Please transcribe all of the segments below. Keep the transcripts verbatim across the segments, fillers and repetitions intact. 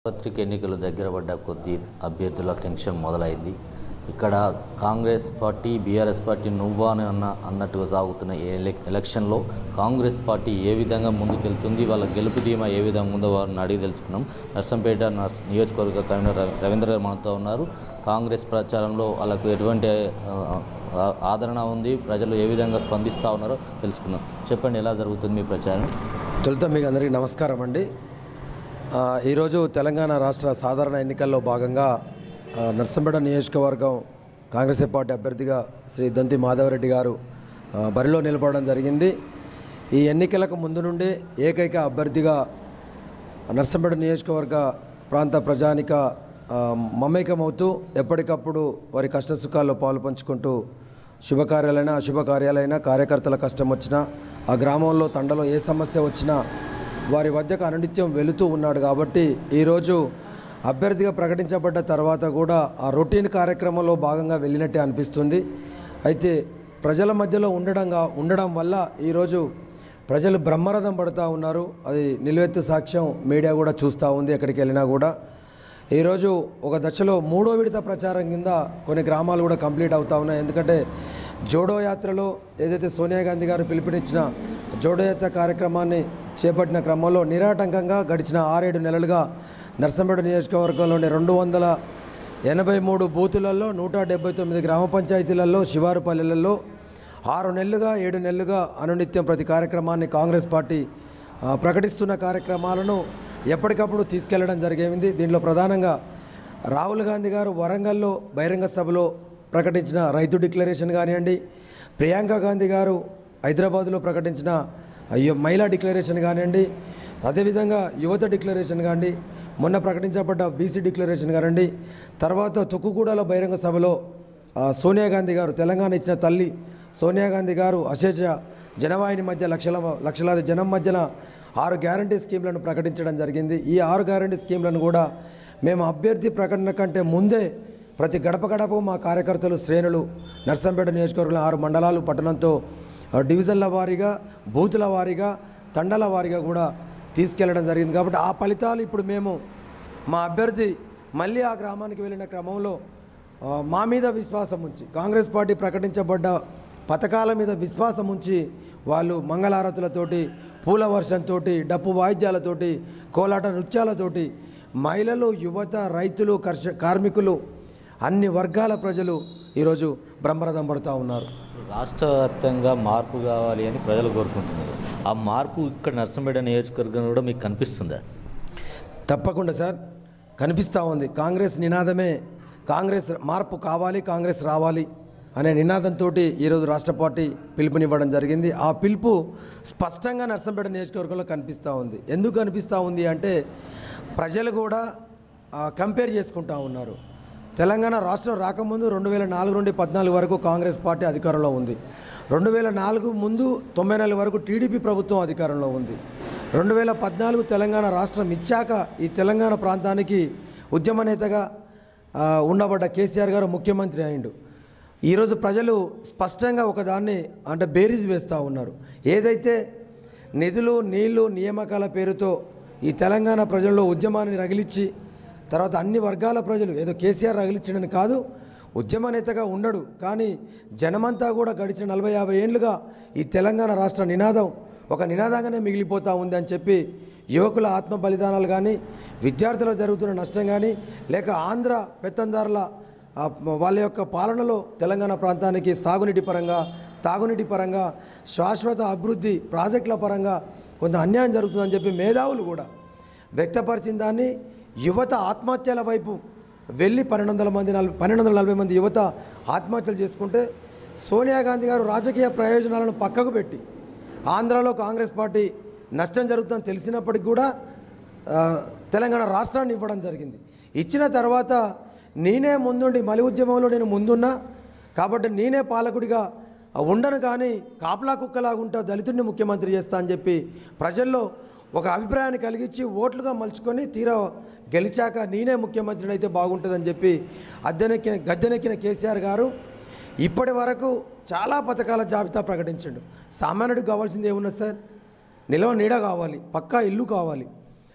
పత్రిక ఎన్నికలు దగ్గర పడ్డ కొద్దీ అభ్యర్థుల టెన్షన్ మొదలైంది. ఇక్కడ కాంగ్రెస్ పార్టీ బీఆర్ఎస్ పార్టీ నువ్వా అని అన్న అన్నట్టుగా సాగుతున్న ఎలక్షన్లో కాంగ్రెస్ పార్టీ ఏ విధంగా ముందుకెళ్తుంది, వాళ్ళ గెలుపు ధీమా ఏ విధంగా ఉందో వారిని అడిగి తెలుసుకున్నాం. నర్సంపేట నియోజకవర్గ కన్వీనర్ రవీంద్ర గారు మనతో ఉన్నారు. కాంగ్రెస్ ప్రచారంలో వాళ్ళకు ఎటువంటి ఆదరణ ఉంది, ప్రజలు ఏ విధంగా స్పందిస్తూ ఉన్నారో తెలుసుకుందాం. చెప్పండి, ఎలా జరుగుతుంది మీ ప్రచారం? తొలుత మీకు అందరికీ నమస్కారం అండి. ఈరోజు తెలంగాణ రాష్ట్ర సాధారణ ఎన్నికల్లో భాగంగా నర్సంపేట నియోజకవర్గం కాంగ్రెస్ పార్టీ అభ్యర్థిగా శ్రీ దొంతి మాధవరెడ్డి గారు బరిలో నిలబడడం జరిగింది. ఈ ఎన్నికలకు ముందు నుండి ఏకైక అభ్యర్థిగా నర్సంపేట నియోజకవర్గ ప్రాంత ప్రజానిక మమేకమవుతూ ఎప్పటికప్పుడు వారి కష్టసుఖాల్లో పాలు పంచుకుంటూ శుభకార్యాలైనా అశుభకార్యాలైనా కార్యకర్తల కష్టం వచ్చినా ఆ గ్రామంలో తండలో ఏ సమస్య వచ్చినా వారి వద్దకు అనునిత్యం వెళుతూ ఉన్నాడు. కాబట్టి ఈరోజు అభ్యర్థిగా ప్రకటించబడ్డ తర్వాత కూడా ఆ రొటీన్ కార్యక్రమంలో భాగంగా వెళ్ళినట్టే అనిపిస్తుంది. అయితే ప్రజల మధ్యలో ఉండడంగా ఉండడం వల్ల ఈరోజు ప్రజలు బ్రహ్మరథం పడుతూ ఉన్నారు. అది నిలువెత్తు సాక్ష్యం మీడియా కూడా చూస్తూ ఉంది. ఎక్కడికి వెళ్ళినా కూడా ఈరోజు ఒక దశలో మూడో విడత ప్రచారం కింద కొన్ని గ్రామాలు కూడా కంప్లీట్ అవుతూ ఉన్నాయి. ఎందుకంటే జోడో యాత్రలో ఏదైతే సోనియా గాంధీ గారు పిలుపునిచ్చిన జోడో యాత్ర కార్యక్రమాన్ని చేపట్టిన క్రమంలో నిరాటంకంగా గడిచిన ఆరేడు నెలలుగా నర్సంపేట నియోజకవర్గంలోని రెండు వందల ఎనభై మూడు బూతులలో నూట డెబ్బై తొమ్మిది గ్రామ పంచాయతీలలో శివారు పల్లెలలో ఆరు నెలలుగా ఏడు నెలలుగా అనునిత్యం ప్రతి కార్యక్రమాన్ని కాంగ్రెస్ పార్టీ ప్రకటిస్తున్న కార్యక్రమాలను ఎప్పటికప్పుడు తీసుకెళ్లడం జరిగింది. దీంట్లో ప్రధానంగా రాహుల్ గాంధీ గారు వరంగల్లో బహిరంగ సభలో ప్రకటించిన రైతు డిక్లరేషన్ కానివ్వండి, ప్రియాంక గాంధీ గారు హైదరాబాద్లో ప్రకటించిన అయ్యో మహిళా డిక్లరేషన్ కానివ్వండి, అదేవిధంగా యువత డిక్లరేషన్ కానివ్వండి, మొన్న ప్రకటించబడ్డ బీసీ డిక్లరేషన్ కానివ్వండి, తర్వాత తుక్కుగూడలో బహిరంగ సభలో సోనియా గాంధీ గారు తెలంగాణ ఇచ్చిన తల్లి సోనియా గాంధీ గారు అశేష జనవాహిని మధ్య లక్షల లక్షలాది జనం మధ్యన ఆరు గ్యారంటీ స్కీమ్లను ప్రకటించడం జరిగింది. ఈ ఆరు గ్యారంటీ స్కీమ్లను కూడా మేము అభ్యర్థి ప్రకటన కంటే ముందే ప్రతి గడప గడప మా కార్యకర్తలు శ్రేణులు నర్సంపేట నియోజకవర్గంలో ఆరు మండలాలు పట్టణంతో డివిజన్ల వారీగా బూతుల వారీగా తండల వారీగా కూడా తీసుకెళ్లడం జరిగింది. కాబట్టి ఆ ఫలితాలు ఇప్పుడు మేము మా అభ్యర్థి మళ్ళీ ఆ గ్రామానికి వెళ్ళిన క్రమంలో మా మీద విశ్వాసం ఉంచి కాంగ్రెస్ పార్టీ ప్రకటించబడ్డ పథకాల మీద విశ్వాసం ఉంచి వాళ్ళు మంగళారతులతోటి పూల వర్షంతో డప్పు వాయిద్యాలతోటి కోలాట నృత్యాలతోటి మహిళలు యువత రైతులు కర్ష కార్మికులు అన్ని వర్గాల ప్రజలు ఈరోజు బ్రహ్మరథం పడుతూ ఉన్నారు. రాష్ట్ర వ్యాప్తంగా మార్పు కావాలి అని ప్రజలు కోరుకుంటున్నారు. ఆ మార్పు ఇక్కడ నర్సంపేట నియోజకవర్గం కూడా మీకు కనిపిస్తుందా? తప్పకుండా సార్, కనిపిస్తూ ఉంది. కాంగ్రెస్ నినాదమే కాంగ్రెస్ మార్పు కావాలి, కాంగ్రెస్ రావాలి అనే నినాదంతో ఈరోజు రాష్ట్ర పార్టీ పిలుపునివ్వడం జరిగింది. ఆ పిలుపు స్పష్టంగా నర్సంపేట నియోజకవర్గంలో కనిపిస్తూ ఉంది. ఎందుకు కనిపిస్తూ ఉంది అంటే ప్రజలు కూడా కంపేర్ చేసుకుంటూ ఉన్నారు. తెలంగాణ రాష్ట్రం రాకముందు రెండు వేల నాలుగు నుండి పద్నాలుగు వరకు కాంగ్రెస్ పార్టీ అధికారంలో ఉంది. రెండు వేల నాలుగు ముందు తొంభై నాలుగు వరకు టీడీపీ ప్రభుత్వం అధికారంలో ఉంది. రెండు వేల పద్నాలుగు తెలంగాణ రాష్ట్రం ఇచ్చాక ఈ తెలంగాణ ప్రాంతానికి ఉద్యమ నేతగా ఉండబడ్డ కేసీఆర్ గారు ముఖ్యమంత్రి అయిండు. ఈరోజు ప్రజలు స్పష్టంగా ఒకదాన్ని అంటే బేరీజ్ వేస్తూ ఉన్నారు. ఏదైతే నిధులు నీళ్లు నియామకాల పేరుతో ఈ తెలంగాణ ప్రజల్లో ఉద్యమాన్ని రగిలిచ్చి తర్వాత అన్ని వర్గాల ప్రజలు ఏదో కేసీఆర్ రగిలించడని కాదు, ఉద్యమ నేతగా ఉండడు, కానీ జనమంతా కూడా గడిచిన నలభై యాభై ఏళ్ళుగా ఈ తెలంగాణ రాష్ట్ర నినాదం ఒక నినాదంగానే మిగిలిపోతూ ఉంది అని చెప్పి యువకుల ఆత్మ బలిదానాలు కానీ విద్యార్థులకు జరుగుతున్న నష్టం కానీ లేక ఆంధ్ర పెత్తందారుల వాళ్ళ యొక్క పాలనలో తెలంగాణ ప్రాంతానికి సాగునీటి పరంగా తాగునీటి పరంగా శాశ్వత అభివృద్ధి ప్రాజెక్టుల పరంగా కొంత అన్యాయం జరుగుతుందని చెప్పి మేధావులు కూడా వ్యక్తపరిచిన దాన్ని యువత ఆత్మహత్యల వైపు వెళ్ళి పన్నెండు వందల మంది నలభై పన్నెండు వందల నలభై మంది యువత ఆత్మహత్యలు చేసుకుంటే సోనియా గాంధీ గారు రాజకీయ ప్రయోజనాలను పక్కకు పెట్టి ఆంధ్రాలో కాంగ్రెస్ పార్టీ నష్టం జరుగుతుందని తెలిసినప్పటికీ కూడా తెలంగాణ రాష్ట్రాన్ని ఇవ్వడం జరిగింది. ఇచ్చిన తర్వాత నేనే ముందుండి మలి ఉద్యమంలో నేను ముందున్నా కాబట్టి నేనే పాలకుడిగా ఉండను, కానీ కాపలా కుక్కలాగుంటా దళితుడిని ముఖ్యమంత్రి చేస్తా అని చెప్పి ప్రజల్లో ఒక అభిప్రాయాన్ని కలిగించి ఓట్లుగా మలుచుకొని తీరా గెలిచాక నేనే ముఖ్యమంత్రిని అయితే బాగుంటుందని చెప్పి అద్దెనెక్కిన గద్దెనెక్కిన కేసీఆర్ గారు ఇప్పటి వరకు చాలా పథకాల జాబితా ప్రకటించాడు. సామాన్యుడికి కావాల్సింది ఏమున్నా సార్? నిలవ నీడ కావాలి, పక్కా ఇల్లు కావాలి,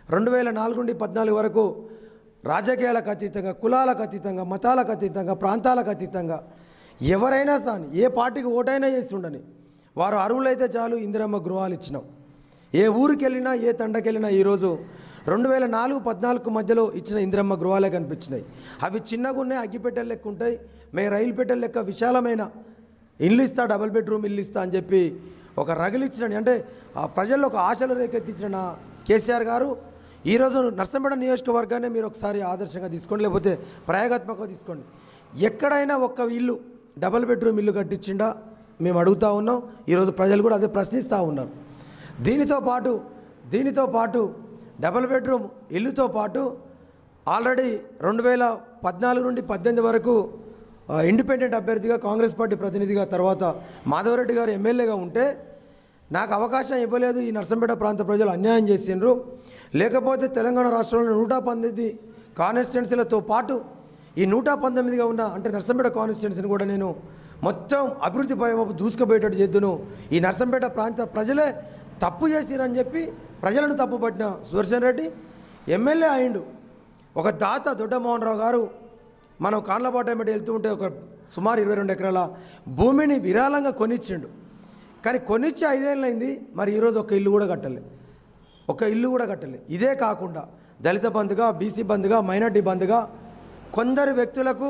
రెండు వేల నాలుగు నుండి పద్నాలుగు వరకు రాజకీయాలకు అతీతంగా, కులాలకు అతీతంగా, మతాలకు అతీతంగా, ప్రాంతాలకు అతీతంగా ఎవరైనా సాని ఏ పార్టీకి ఓటైనా చేసి ఉండని వారు అర్హులైతే చాలు ఇందిరమ్మ గృహాలు ఇచ్చినాం. ఏ ఊరికి వెళ్ళినా ఏ తండకి వెళ్ళినా ఈరోజు రెండు వేల నాలుగు పద్నాలుగు మధ్యలో ఇచ్చిన ఇందిరమ్మ గృహాలే కనిపించినాయి. అవి చిన్నగా ఉన్నాయి, అగ్గిపెట్టెలు లెక్క ఉంటాయి. మేము రైలు పెట్టెల లెక్క విశాలమైన ఇల్లు ఇస్తా, డబుల్ బెడ్రూమ్ ఇల్లు ఇస్తా అని చెప్పి ఒక రగిలిచ్చిన, అంటే ఆ ప్రజల్లో ఒక ఆశలు రేకెత్తించిన కేసీఆర్ గారు ఈరోజు నర్సంపేట నియోజకవర్గాన్ని మీరు ఒకసారి ఆదర్శంగా తీసుకోండి, లేకపోతే ప్రయోగాత్మకంగా తీసుకోండి. ఎక్కడైనా ఒక్క ఇల్లు డబుల్ బెడ్రూమ్ ఇల్లు కట్టించిండా మేము అడుగుతూ ఉన్నాం. ఈరోజు ప్రజలు కూడా అదే ప్రశ్నిస్తూ ఉన్నారు. దీనితో పాటు దీనితో పాటు డబుల్ బెడ్రూమ్ ఇల్లుతో పాటు ఆల్రెడీ రెండు వేల పద్నాలుగు నుండి పద్దెనిమిది వరకు ఇండిపెండెంట్ అభ్యర్థిగా కాంగ్రెస్ పార్టీ ప్రతినిధిగా తర్వాత మాధవరెడ్డి గారు ఎమ్మెల్యేగా ఉంటే నాకు అవకాశం ఇవ్వలేదు. ఈ నర్సంపేట ప్రాంత ప్రజలు అన్యాయం చేసిండ్రు. లేకపోతే తెలంగాణ రాష్ట్రంలో నూట పంతొమ్మిది కాన్స్టిట్యున్సీలతో పాటు ఈ నూట పంతొమ్మిదిగా ఉన్న అంటే నర్సంపేట కాన్స్టిట్యున్సీని కూడా నేను మొత్తం అభివృద్ధి పై దూసుకుపోయేటట్టు చేద్దును. ఈ నర్సంపేట ప్రాంత ప్రజలే తప్పు చేసిరని చెప్పి ప్రజలను తప్పుపట్టిన సుదర్శన్ రెడ్డి ఎమ్మెల్యే అయిండు. ఒక దాత దొడ్డమోహన్ రావు గారు మనం కాన్లపాట ఎమ్మటి వెళ్తూ ఉంటే ఒక సుమారు ఇరవై రెండు ఎకరాల భూమిని విరాళంగా కొనిచ్చిండు. కానీ కొనిచ్చి ఐదేళ్ళైంది, మరి ఈరోజు ఒక ఇల్లు కూడా కట్టలే ఒక ఇల్లు కూడా కట్టలే ఇదే కాకుండా దళిత బంధుగా, బీసీ బంధుగా, మైనార్టీ బంధుగా కొందరు వ్యక్తులకు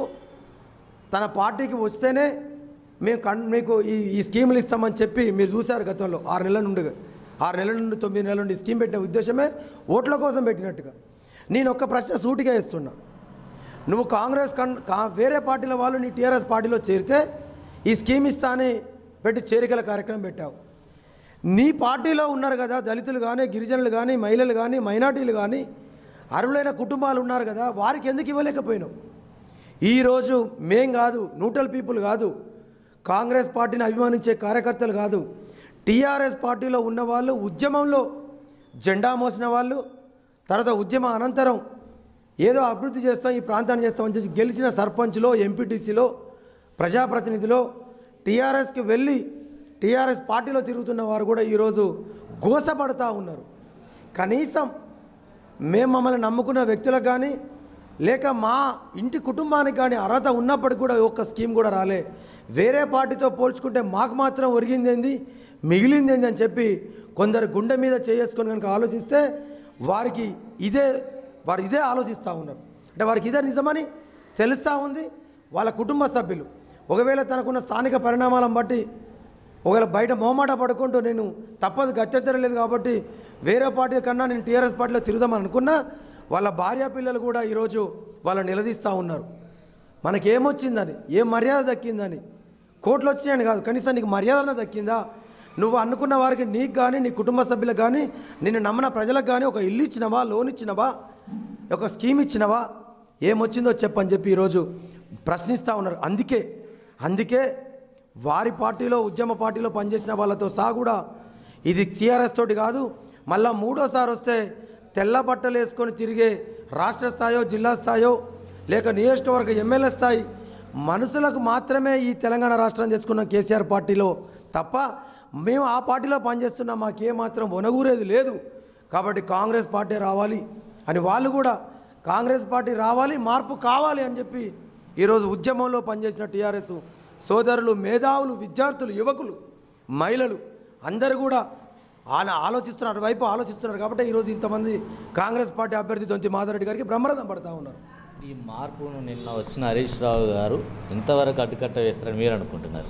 తన పార్టీకి వస్తేనే మేము కన్ మీకు ఈ ఈ స్కీములు ఇస్తామని చెప్పి మీరు చూశారు. గతంలో ఆరు నెలల నుండి ఆరు నెలల నుండి తొమ్మిది నెలల నుండి స్కీమ్ పెట్టిన ఉద్దేశమే ఓట్ల కోసం పెట్టినట్టుగా. నేను ఒక్క ప్రశ్న సూటిగా ఇస్తున్నా. నువ్వు కాంగ్రెస్ కన్ కా వేరే పార్టీల వాళ్ళు నీ టీఆర్ఎస్ పార్టీలో చేరితే ఈ స్కీమ్ ఇస్తా అని పెట్టి చేరికల కార్యక్రమం పెట్టావు. నీ పార్టీలో ఉన్నారు కదా దళితులు కానీ, గిరిజనులు కానీ, మహిళలు కానీ, మైనార్టీలు కానీ, అర్హులైన కుటుంబాలు ఉన్నారు కదా, వారికి ఎందుకు ఇవ్వలేకపోయినావు? ఈరోజు మేం కాదు, న్యూట్రల్ పీపుల్ కాదు, కాంగ్రెస్ పార్టీని అభిమానించే కార్యకర్తలు కాదు, టీఆర్ఎస్ పార్టీలో ఉన్నవాళ్ళు, ఉద్యమంలో జెండా మోసిన వాళ్ళు, తర్వాత ఉద్యమ అనంతరం ఏదో అభివృద్ధి చేస్తాం, ఈ ప్రాంతాన్ని చేస్తామని చెప్పి గెలిచిన సర్పంచ్లో, ఎంపీటీసీలో, ప్రజాప్రతినిధిలో టీఆర్ఎస్కి వెళ్ళి టీఆర్ఎస్ పార్టీలో తిరుగుతున్న వారు కూడా ఈరోజు గోసపడుతూ ఉన్నారు. కనీసం మేము మమ్మల్ని నమ్ముకున్న వ్యక్తులకు కానీ లేక మా ఇంటి కుటుంబానికి కానీ అర్హత ఉన్నప్పటికీ కూడా ఒక్క స్కీమ్ కూడా రాలే. వేరే పార్టీతో పోల్చుకుంటే మాకు మాత్రం ఒరిగిందేంది, మిగిలిందేంది అని చెప్పి కొందరు గుండె మీద చేసుకొని కనుక ఆలోచిస్తే వారికి ఇదే వారు ఇదే ఆలోచిస్తూ ఉన్నారు. అంటే వారికి ఇదే నిజమని తెలుస్తూ ఉంది. వాళ్ళ కుటుంబ సభ్యులు ఒకవేళ తనకున్న స్థానిక పరిణామాలను బట్టి ఒకవేళ బయట మొహమాట పడుకుంటూ నేను తప్పదు గత్యంతరం లేదు కాబట్టి వేరే పార్టీ కన్నా నేను టీఆర్ఎస్ పార్టీలో తిరుగుదామని అనుకున్నా వాళ్ళ భార్య పిల్లలు కూడా ఈరోజు వాళ్ళని నిలదీస్తూ ఉన్నారు. మనకేమొచ్చిందని, ఏం మర్యాద దక్కిందని, కోట్లు వచ్చినాయని కాదు, కనీసం నీకు మర్యాద దక్కిందా? నువ్వు అనుకున్న వారికి నీకు కానీ నీ కుటుంబ సభ్యులకు కానీ నిన్ను నమ్మిన ప్రజలకు కానీ ఒక ఇల్లు ఇచ్చినవా, లోన్ ఇచ్చినవా, ఒక స్కీమ్ ఇచ్చినవా, ఏమొచ్చిందో చెప్పని చెప్పి ఈరోజు ప్రశ్నిస్తూ ఉన్నారు. అందుకే అందుకే వారి పార్టీలో ఉద్యమ పార్టీలో పనిచేసిన వాళ్ళతో సహా కూడా ఇది టీఆర్ఎస్ తోటి కాదు, మళ్ళీ మూడోసారి వస్తే తెల్ల బట్టలు వేసుకొని తిరిగే రాష్ట్ర స్థాయో, జిల్లా స్థాయో, లేక నియోజకవర్గ ఎమ్మెల్యే స్థాయి మనుషులకు మాత్రమే ఈ తెలంగాణ రాష్ట్రం తెచ్చుకున్న కేసీఆర్ పార్టీలో తప్ప మేము ఆ పార్టీలో పనిచేస్తున్నాం, మాకేమాత్రం ఒనగూరేది లేదు. కాబట్టి కాంగ్రెస్ పార్టీ రావాలి అని వాళ్ళు కూడా కాంగ్రెస్ పార్టీ రావాలి, మార్పు కావాలి అని చెప్పి ఈరోజు ఉద్యమంలో పనిచేసిన టీఆర్ఎస్ సోదరులు, మేధావులు, విద్యార్థులు, యువకులు, మహిళలు అందరూ కూడా ఆయన ఆలోచిస్తున్నారు, వైపు ఆలోచిస్తున్నారు. కాబట్టి ఈరోజు ఇంతమంది కాంగ్రెస్ పార్టీ అభ్యర్థి దొంతి మాధవరెడ్డి గారికి బ్రహ్మరథం పడుతూ ఉన్నారు. ఈ మార్పును నిన్న వచ్చిన హరీష్ రావు గారు ఎంతవరకు అడ్డుకట్ట వేస్తారని మీరు అనుకుంటున్నారు?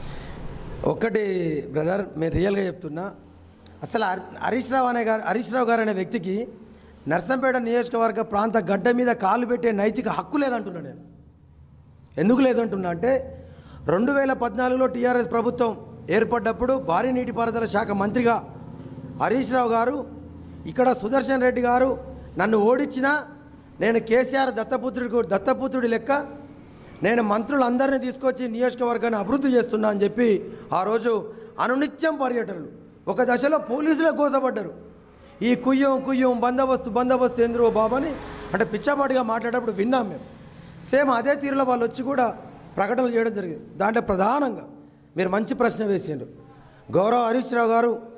ఒక్కటి బ్రదర్, నేను రియల్గా చెప్తున్నా, అసలు హరీష్ రావు అనే గారు హరీష్ రావు గారు అనే వ్యక్తికి నర్సంపేట నియోజకవర్గ ప్రాంత గడ్డ మీద కాలు పెట్టే నైతిక హక్కు లేదంటున్నా. నేను ఎందుకు లేదంటున్నా అంటే రెండు వేల పద్నాలుగులో టీఆర్ఎస్ ప్రభుత్వం ఏర్పడ్డప్పుడు భారీ నీటిపారుదల శాఖ మంత్రిగా హరీష్ రావు గారు ఇక్కడ సుదర్శన్ రెడ్డి గారు నన్ను ఓడించినా నేను కేసీఆర్ దత్తపుత్రుడికి దత్తపుత్రుడి లెక్క నేను మంత్రులందరినీ తీసుకొచ్చి నియోజకవర్గాన్ని అభివృద్ధి చేస్తున్నా అని చెప్పి ఆ రోజు అనునిత్యం పర్యటనలు, ఒక దశలో పోలీసులే కోసపడ్డారు. ఈ కుయ్యం కుయ్యం బందోబస్తు బందోబస్తు ఏంద్రో బాబని అంటే పిచ్చాపాటిగా మాట్లాడేటప్పుడు విన్నాం మేము. సేమ్ అదే తీరులో వాళ్ళు వచ్చి కూడా ప్రకటనలు చేయడం జరిగింది. దాంట్లో ప్రధానంగా మీరు మంచి ప్రశ్న వేసిండ్రు. గౌరవ హరీష్ రావు గారు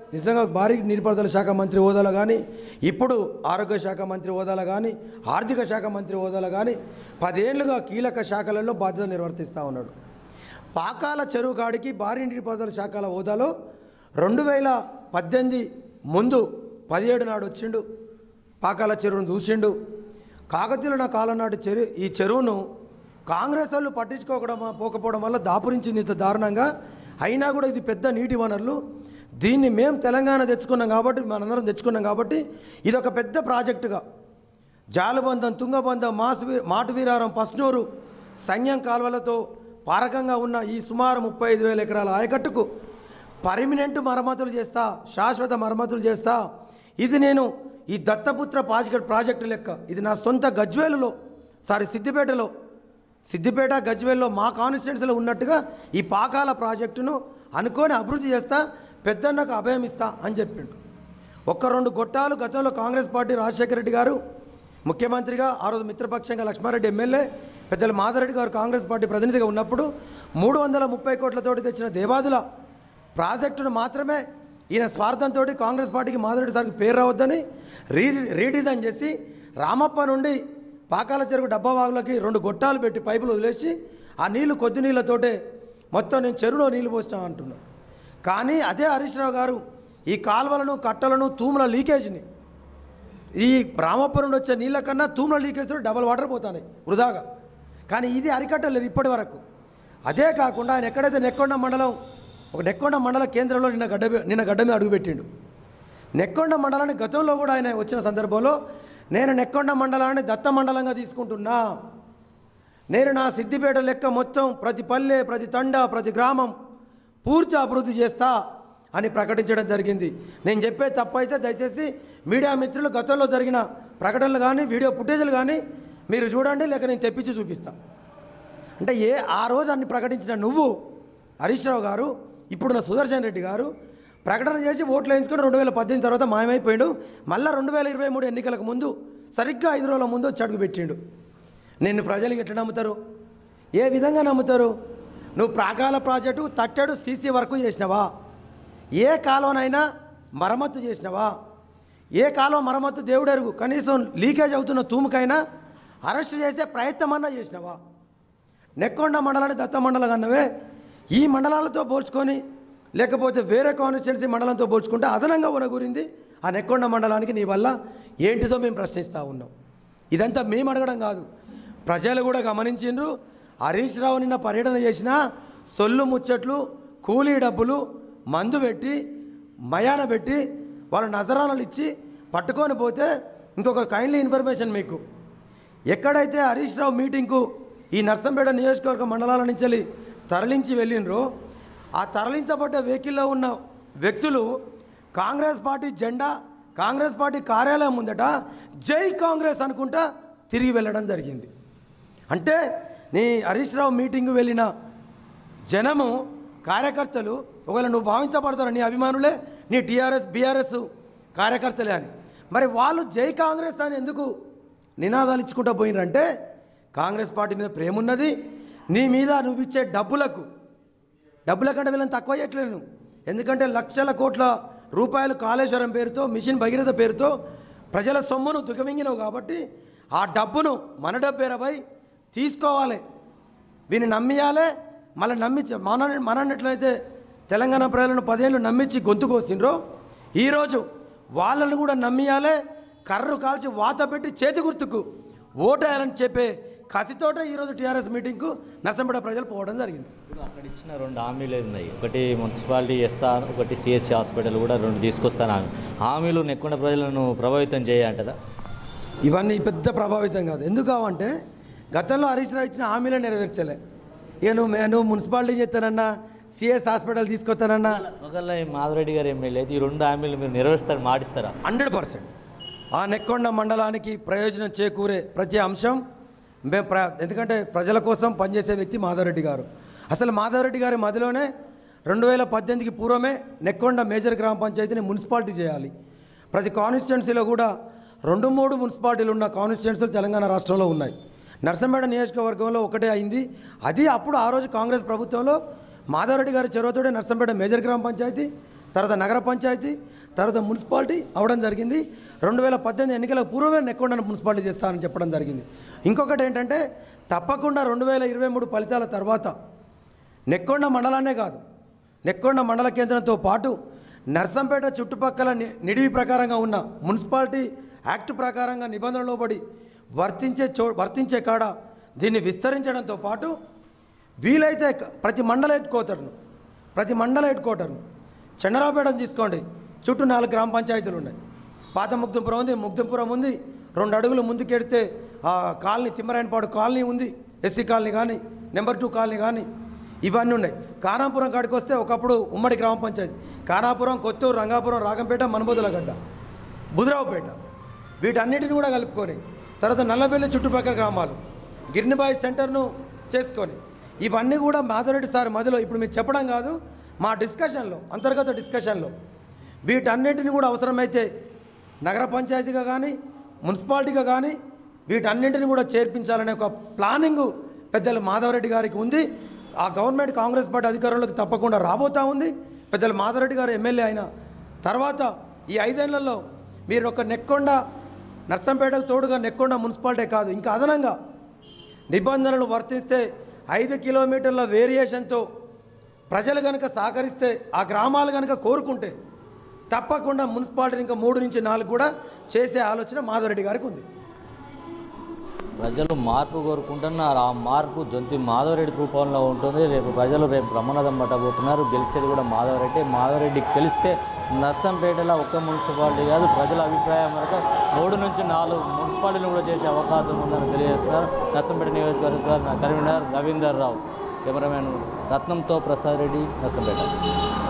నిజంగా భారీ నీటిపారుదల శాఖ మంత్రి హోదాలో కానీ, ఇప్పుడు ఆరోగ్య శాఖ మంత్రి హోదాలో కానీ, ఆర్థిక శాఖ మంత్రి హోదాలో కానీ పదేళ్లుగా కీలక శాఖలలో బాధ్యత నిర్వర్తిస్తూ ఉన్నాడు. పాకాల చెరువు కాడికి భారీ నీటిపారుదల శాఖల హోదాలో రెండు వేల పద్దెనిమిది ముందు పదిహేడు నాడు వచ్చిండు. పాకాల చెరువును చూసిండు. కాకతీయుల నా కాలం నాటి చెరువు ఈ చెరువును కాంగ్రెస్ వాళ్ళు పట్టించుకోకడం పోకపోవడం వల్ల దాపురించింది ఇంత దారుణంగా. అయినా కూడా ఇది పెద్ద నీటి వనరులు, దీన్ని మేము తెలంగాణ తెచ్చుకున్నాం కాబట్టి, మనందరం తెచ్చుకున్నాం కాబట్టి ఇది ఒక పెద్ద ప్రాజెక్టుగా జాలబంధం, తుంగబంధం, మాసు మాటువీరారం, పస్నూరు, సంగం కాలువలతో పారకంగా ఉన్న ఈ సుమారు ముప్పై ఐదు వేల ఎకరాల ఆయకట్టుకు పర్మినెంట్ మరమ్మతులు చేస్తా, శాశ్వత మరమ్మతులు చేస్తా. ఇది నేను ఈ దత్తపుత్ర ప్రాజెక్ట్ ప్రాజెక్టు లెక్క ఇది నా సొంత గజ్వేలులో సారీ సిద్దిపేటలో సిద్దిపేట గజ్వేల్లో మా కాన్స్టిట్యున్సీలో ఉన్నట్టుగా ఈ పాకాల ప్రాజెక్టును అనుకొని అభివృద్ధి చేస్తా, పెద్దన్నకు అభయం ఇస్తా అని చెప్పిండు. ఒక్క రెండు గొట్టాలు గతంలో కాంగ్రెస్ పార్టీ రాజశేఖర రెడ్డి గారు ముఖ్యమంత్రిగా, ఆ రోజు మిత్రపక్షంగా లక్ష్మారెడ్డి ఎమ్మెల్యే, పెద్దల మాధవరెడ్డి గారు కాంగ్రెస్ పార్టీ ప్రతినిధిగా ఉన్నప్పుడు మూడు వందల ముప్పై కోట్లతోటి తెచ్చిన దేవాదుల ప్రాజెక్టును మాత్రమే ఈయన స్వార్థంతో కాంగ్రెస్ పార్టీకి మాధవరెడ్డి సార్కి పేరు రావద్దని రీ రీడిజైన్ చేసి రామప్ప నుండి పాకాల చెరువు డబ్బా వాగులకి రెండు గొట్టాలు పెట్టి పైపులు వదిలేసి ఆ నీళ్లు కొద్ది నీళ్ళతోటే మొత్తం నేను చెరువులో నీళ్లు పోసినా అంటున్నాను. కానీ అదే హరీష్ రావు గారు ఈ కాలువలను, కట్టలను, తూముల లీకేజ్ని ఈ రామప్ప నుండి వచ్చే నీళ్ళ కన్నా తూముల లీకేజ్తో డబల్ వాటర్ పోతాయి వృధాగా. కానీ ఇది అరికట్టలేదు ఇప్పటి వరకు. అదే కాకుండా ఆయన ఎక్కడైతే నెక్కొండ మండలం ఒక నెక్కొండ మండల కేంద్రంలో నిన్న గడ్డ నిన్న గడ్డ మీద అడుగుపెట్టిండు. నెక్కొండ మండలాన్ని గతంలో కూడా ఆయన వచ్చిన సందర్భంలో నేను నెక్కొండ మండలాన్ని దత్త మండలంగా తీసుకుంటున్నా, నేను నా సిద్దిపేట లెక్క మొత్తం ప్రతి పల్లె, ప్రతి తండ, ప్రతి గ్రామం పూర్తి అభివృద్ధి చేస్తా అని ప్రకటించడం జరిగింది. నేను చెప్పే తప్పు అయితే దయచేసి మీడియా మిత్రులు గతంలో జరిగిన ప్రకటనలు కానీ, వీడియో ఫుటేజీలు కానీ మీరు చూడండి, లేక నేను తెప్పించి చూపిస్తా. అంటే ఏ ఆ రోజు అన్ని ప్రకటించిన నువ్వు హరీష్ రావు గారు, ఇప్పుడున్న సుదర్శన్ రెడ్డి గారు ప్రకటన చేసి ఓట్లు వేయించుకొని రెండు వేల పద్దెనిమిది తర్వాత మాయమైపోయాడు. మళ్ళీ రెండు వేల ఇరవై మూడు ఎన్నికలకు ముందు సరిగ్గా ఐదు రోజుల ముందు చడుగు పెట్టిండు. నిన్ను ప్రజలు ఎట్లా నమ్ముతారు? ఏ విధంగా నమ్ముతారు? నువ్వు ప్రాకాల ప్రాజెక్టు తట్టెడు సీసీ వర్క్ చేసినవా? ఏ కాలువనైనా మరమ్మత్తు చేసినవా? ఏ కాలువ మరమ్మత్తు దేవుడెరుగు, కనీసం లీకేజ్ అవుతున్న తూముకైనా అరెస్ట్ చేసే ప్రయత్నమన్నా చేసినవా? నెక్కొండ మండలాన్ని దత్త మండలం అన్నవే ఈ మండలాలతో పోల్చుకొని, లేకపోతే వేరే కాన్స్టిట్యున్సీ మండలంతో పోల్చుకుంటే అదనంగా ఉనగూరింది ఆ నెక్కొండ మండలానికి నీ వల్ల ఏంటిదో మేము ప్రశ్నిస్తూ ఉన్నాం. ఇదంతా మేము అడగడం కాదు, ప్రజలు కూడా గమనించిండ్రు. హరీష్ రావు నిన్న పర్యటన చేసిన సొల్లు ముచ్చట్లు, కూలీ డబ్బులు, మందు పెట్టి మయాన పెట్టి వాళ్ళు నజరానాలు ఇచ్చి పట్టుకొని పోతే, ఇంకొక కైండ్లీ ఇన్ఫర్మేషన్ మీకు, ఎక్కడైతే హరీష్ రావు మీటింగ్కు ఈ నర్సంపేట నియోజకవర్గ మండలాల నుంచి తరలించి వెళ్ళినరో ఆ తరలించబడ్డ వెహికల్లో ఉన్న వ్యక్తులు కాంగ్రెస్ పార్టీ జెండా, కాంగ్రెస్ పార్టీ కార్యాలయం ముందట జై కాంగ్రెస్ అనుకుంటా తిరిగి వెళ్ళడం జరిగింది. అంటే నీ హరీష్ రావు మీటింగు వెళ్ళిన జనము, కార్యకర్తలు ఒకవేళ నువ్వు భావించబడతారు నీ అభిమానులే, నీ టీఆర్ఎస్ బీఆర్ఎస్ కార్యకర్తలే అని, మరి వాళ్ళు జై కాంగ్రెస్ అని ఎందుకు నినాదాలు ఇచ్చుకుంటూ పోయినారంటే కాంగ్రెస్ పార్టీ మీద ప్రేమ ఉన్నది. నీ మీద నువ్వు ఇచ్చే డబ్బులకు డబ్బుల కంటే వీళ్ళని తక్కువ చేయట్లేను. ఎందుకంటే లక్షల కోట్ల రూపాయలు కాళేశ్వరం పేరుతో, మిషన్ భగీరథ పేరుతో ప్రజల సొమ్మును దుఃఖమింగినవు కాబట్టి ఆ డబ్బును మన డబ్బేరపై తీసుకోవాలి, వీని నమ్మియాలే. మళ్ళీ నమ్మించ మన మనన్నట్లయితే తెలంగాణ ప్రజలను పదేళ్ళు నమ్మించి గొంతు కోసిండ్రో, ఈరోజు వాళ్ళను కూడా నమ్మియాలే. కర్రు కాల్చి వాత పెట్టి చేతి గుర్తుకు ఓటేయాలని చెప్పే కసితోట ఈరోజు టీఆర్ఎస్ మీటింగ్కు నర్సంపేట ప్రజలు పోవడం జరిగింది. అక్కడ ఇచ్చిన రెండు హామీలు ఉన్నాయి, ఒకటి మున్సిపాలిటీ చేస్తాను, ఒకటి సిఎస్సి హాస్పిటల్ కూడా రెండు తీసుకొస్తాను. హామీలు నెక్కొండ ప్రజలను ప్రభావితం చేయంటారా? ఇవన్నీ పెద్ద ప్రభావితం కాదు. ఎందుకు కావంటే గతంలో హరీష్ రావు ఇచ్చిన హామీలే నెరవేర్చలే. ఇక నువ్వు నువ్వు మున్సిపాలిటీ చేస్తానన్నా, సిఎస్ హాస్పిటల్ తీసుకొస్తానన్నా, ఒకవేళ మాధవరెడ్డి గారు ఎమ్మెల్యే అయితే ఈ రెండు హామీలు మీరు నెరవేరుస్తారు, మాటిస్తారా? హండ్రెడ్ పర్సెంట్ ఆ నెక్కొండ మండలానికి ప్రయోజనం చేకూరే ప్రతి అంశం మేము ప్ర ఎందుకంటే ప్రజల కోసం పనిచేసే వ్యక్తి మాధవరెడ్డి గారు. అసలు మాధవరెడ్డి గారి మధ్యలోనే రెండు వేల పద్దెనిమిదికి పూర్వమే నెక్కొండ మేజర్ గ్రామ పంచాయతీని మున్సిపాలిటీ చేయాలి. ప్రతి కాన్స్టిట్యున్సీలో కూడా రెండు మూడు మున్సిపాలిటీలు ఉన్న కాన్స్టిట్యున్సీలు తెలంగాణ రాష్ట్రంలో ఉన్నాయి. నర్సంపేట నియోజకవర్గంలో ఒకటే అయింది. అది అప్పుడు ఆ రోజు కాంగ్రెస్ ప్రభుత్వంలో మాధవరెడ్డి గారి చొరవతోనే నర్సంపేట మేజర్ గ్రామ పంచాయతీ, తర్వాత నగర పంచాయతీ, తర్వాత మున్సిపాలిటీ అవ్వడం జరిగింది. రెండు వేల పద్దెనిమిది ఎన్నికల పూర్వమే నెక్కొండను మున్సిపాలిటీ చేస్తానని చెప్పడం జరిగింది. ఇంకొకటి ఏంటంటే తప్పకుండా రెండు వేల ఇరవై మూడు ఫలితాల తర్వాత నెక్కొండ మండలాన్నే కాదు, నెక్కొండ మండల కేంద్రంతో పాటు నర్సంపేట చుట్టుపక్కల నిడివి ప్రకారంగా ఉన్న మున్సిపాలిటీ యాక్ట్ ప్రకారంగా నిబంధనలు లోబడి వర్తించే చో వర్తించే కాడ దీన్ని విస్తరించడంతో పాటు వీలైతే ప్రతి మండల హెడ్ క్వార్టర్ను ప్రతి మండల హెడ్ క్వార్టర్ను చంద్రాపేటను తీసుకోండి, చుట్టూ నాలుగు గ్రామ పంచాయతీలు ఉన్నాయి. పాత ముగ్ధంపురం ఉంది, ముగ్ధంపురం ఉంది, రెండు అడుగులు ముందుకెడితే ఆ కాలనీ తిమ్మరాయనపాడు కాలనీ ఉంది, ఎస్సీ కాలనీ కానీ నెంబర్ టూ కాలనీ కానీ ఇవన్నీ ఉన్నాయి. కానాపురం కాడికి వస్తే ఒకప్పుడు ఉమ్మడి గ్రామ పంచాయతీ కానాపురం, కొత్తూరు, రంగాపురం, రాగంపేట, మనబోదులగడ్డ, బుధరావుపేట వీటన్నిటిని కూడా కలుపుకొని తర్వాత నల్లబెల్లి చుట్టుపక్కల గ్రామాలు గిర్నిబాయి సెంటర్ను చేసుకొని ఇవన్నీ కూడా మాధవరెడ్డి సార్ మధ్యలో ఇప్పుడు మీరు చెప్పడం కాదు, మా డిస్కషన్లో అంతర్గత డిస్కషన్లో వీటన్నిటిని కూడా అవసరమైతే నగర పంచాయతీగా కానీ మున్సిపాలిటీగా కానీ వీటన్నింటిని కూడా చేర్పించాలనే ఒక ప్లానింగ్ పెద్దలు మాధవరెడ్డి గారికి ఉంది. ఆ గవర్నమెంట్ కాంగ్రెస్ పార్టీ అధికారంలోకి తప్పకుండా రాబోతూ ఉంది. పెద్దలు మాధవరెడ్డి గారు ఎమ్మెల్యే అయిన తర్వాత ఈ ఐదేళ్లలో మీరు ఒక నెక్కొండ నర్సంపేటకు తోడుగా నెక్కొండ మున్సిపాలిటీ కాదు, ఇంకా అదనంగా నిబంధనలు వర్తిస్తే ఐదు కిలోమీటర్ల వేరియేషన్తో ప్రజలు కనుక సహకరిస్తే ఆ గ్రామాలు కనుక కోరుకుంటే తప్పకుండా మున్సిపాలిటీ ఇంకా మూడు నుంచి నాలుగు కూడా చేసే ఆలోచన మాధవరెడ్డి గారికి ఉంది. ప్రజలు మార్పు కోరుకుంటున్నారు. ఆ మార్పు దొంతి మాధవరెడ్డి రూపంలో ఉంటుంది. రేపు ప్రజలు రేపు బ్రహ్మనాథం పట్టబోతున్నారు. గెలిచేది కూడా మాధవరెడ్డి. మాధవరెడ్డి గెలిస్తే నర్సంపేటలో ఒక్క మున్సిపాలిటీ కాదు, ప్రజల అభిప్రాయం మేరకు మూడు నుంచి నాలుగు మున్సిపాలిటీలు కూడా చేసే అవకాశం ఉందని తెలియజేస్తున్నారు. నర్సంపేట నియోజకవర్గ కన్వీనర్ రవీందర్ రావు. కెమెరామెన్ రత్నంతో ప్రసాద్ రెడ్డి, నర్సంపేట.